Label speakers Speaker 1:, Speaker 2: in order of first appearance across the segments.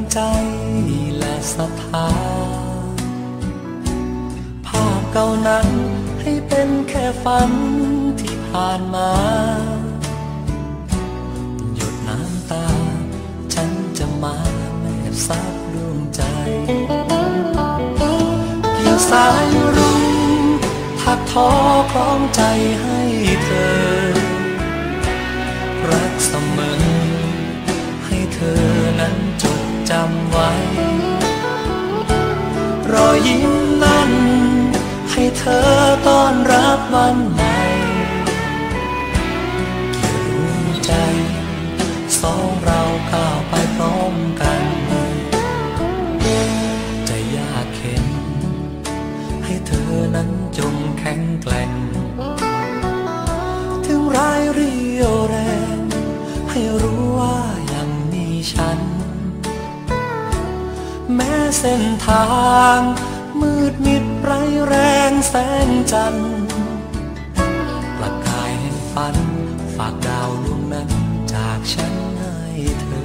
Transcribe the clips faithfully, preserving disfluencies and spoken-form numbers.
Speaker 1: ใจและศรัทธาภาพเก่านั้นให้เป็นแค่ฝันที่ผ่านมาหยดน้ำตาฉันจะมาแนบซับดวงใจเกี่ยวสายรุ้งถักทอคล้องใจให้เธอรักเสมอให้เธอนั้นจดจำไว้รอยยิ้มนั้นให้เธอต้อนรับวันใหม่เกี่ยวดวงใจสองเราก้าวไปพร้อมกันจะยากเข็นให้เธอนั้นจงแข็งแกร่งถึงร้ายเรียวแรงให้รู้ว่ายังมีฉันแม้เส้นทางมืดมิดไร้แรงแสงจันทร์ประกายแห่งฝันฝากดาวดวงนั้นจากฉันให้เธอ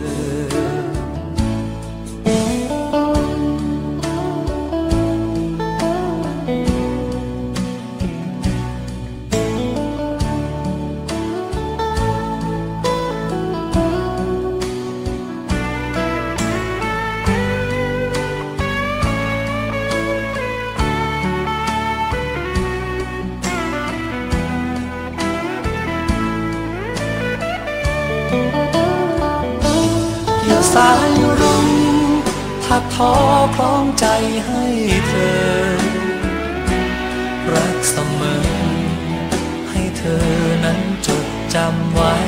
Speaker 1: สายรุ้งถักทอคล้องใจให้เธอรักเสมอให้เธอนั้นจดจำไว้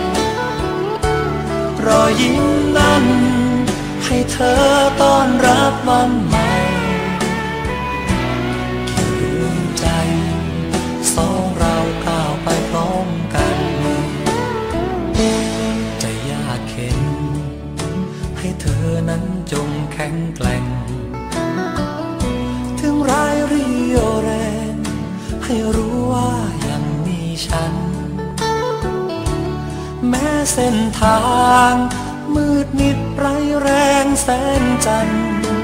Speaker 1: รอยยิ้มนั้นให้เธอต้อนรับวันใหม่เกี่ยวดวงใจสองเราก้าวไปพร้อมกันจะยากเข็นให้เธอนั้นจงแข็งแกร่งถึงร้ายเรียวแรงให้รู้ว่ายังมีฉันแม้เส้นทางมืดมิดไร้แรงแสงจันทร์